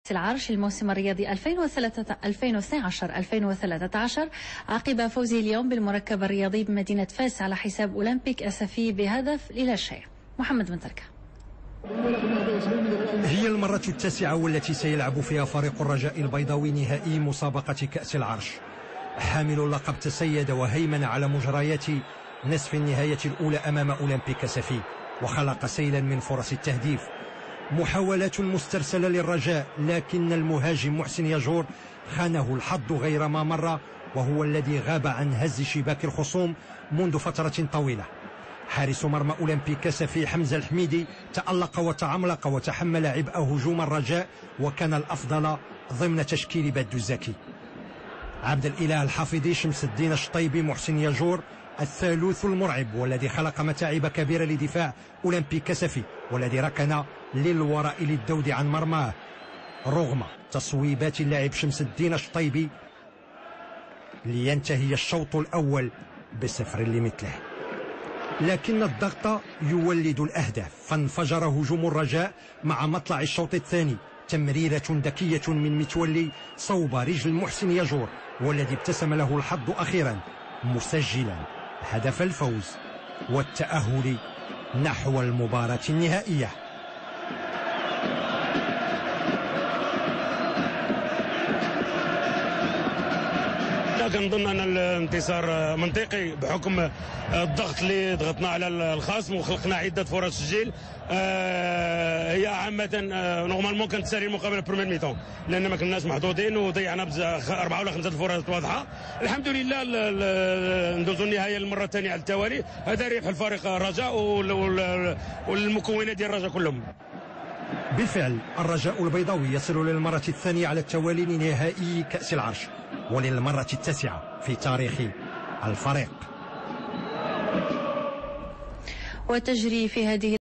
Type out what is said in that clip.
العرش الموسم الرياضي 2012-2013 عقب فوزه اليوم بالمركب الرياضي بمدينة فاس على حساب أولمبيك أسفي بهدف إلى شيء. محمد بن تركة. هي المرة التاسعة والتي سيلعب فيها فريق الرجاء البيضاوي نهائي مسابقة كأس العرش. حامل اللقب تسيد وهيمن على مجريات نصف النهاية الأولى أمام أولمبيك أسفي وخلق سيلا من فرص التهديف. محاولات مسترسلة للرجاء، لكن المهاجم محسن ياجور خانه الحظ غير ما مر، وهو الذي غاب عن هز شباك الخصوم منذ فترة طويلة. حارس مرمى أولمبيك أسفي حمزة الحميدي تألق وتعملق وتحمل عبء هجوم الرجاء، وكان الأفضل ضمن تشكيل بدو الزكي. عبد الإله الحافظي، شمس الدين الشطيبي، محسن ياجور، الثالوث المرعب والذي خلق متاعب كبيرة لدفاع أولمبيك أسفي والذي ركن للوراء للذود عن مرماه رغم تصويبات اللاعب شمس الدين الشطيبي، لينتهي الشوط الأول ب0 لمثله. لكن الضغط يولد الأهداف، فانفجر هجوم الرجاء مع مطلع الشوط الثاني. تمريرة ذكية من متولي صوب رجل محسن ياجور، والذي ابتسم له الحظ أخيرا مسجلا هدف الفوز والتأهل نحو المباراة النهائية. كنظن ان الانتصار منطقي بحكم الضغط اللي ضغطنا على الخصم وخلقنا عده فرص تسجيل. هي عامه نورمالمون كانت تسالي المقابله بروميير ميتون، لان ما كناش محظوظين وضيعنا 4 ولا 5 فرص واضحه. الحمد لله ندوزوا النهايه المره الثانيه على التوالي، هذا ربح الفريق الرجاء والمكونات ديال الرجاء كلهم. بالفعل الرجاء البيضاوي يصل للمرة الثانية على التوالي لنهائي كأس العرش وللمرة التاسعة في تاريخ الفريق. وتجري في هذه